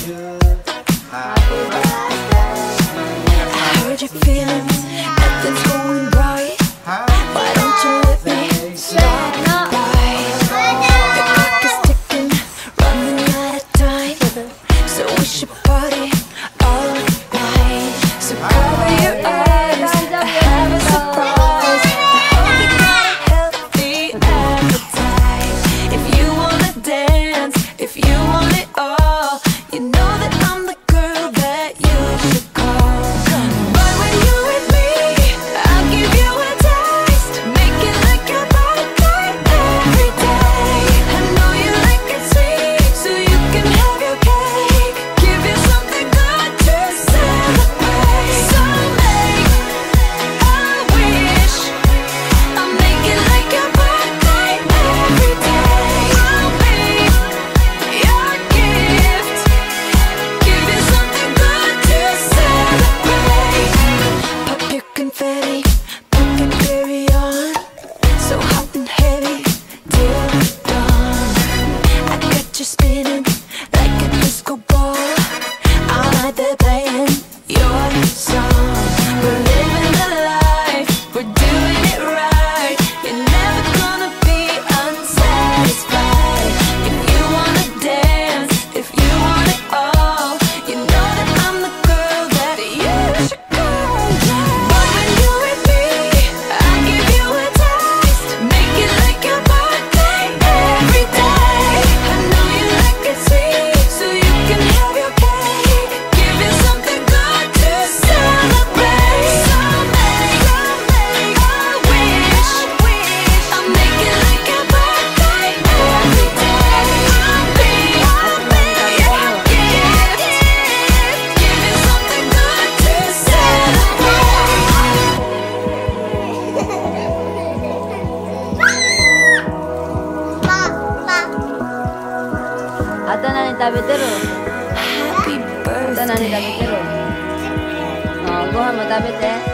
heard your feelings, nothing's going right. Why don't you let me start right? The clock is ticking, running out of time, so we should party all night. So cover your eyes, I have a surprise. I hope you got a healthy appetite. If you wanna dance, if you want it all, you know that I'm the girl that you should call. But when you're with me, I'll give you a taste, make it like your birthday every day. I know you like it sweet, so you can have your cake. Give you something good to celebrate. So make a wish, I'll make it like your birthday every day. I'll be your gift, give you something good to celebrate. Pop your confetti, pop and carry on, so hot and heavy till dawn. I got you spinning like a disco ball, all night they're playing your song. We're living the life, we're doing it right. You're never gonna be unsatisfied. If you wanna dance, if you want it all, you know that I'm the girl that you should call. But when you're with me, I'll give you a taste, make it like your birthday every day. I know you like it sweet, so you can have your cake. Give you something good to celebrate. So make a wish, I'll make it like your birthday every day. I'll be your gift, give you something good to celebrate. あた何食べてる？ Happy あた何食べて birthday. る？あ、ご飯も食べて。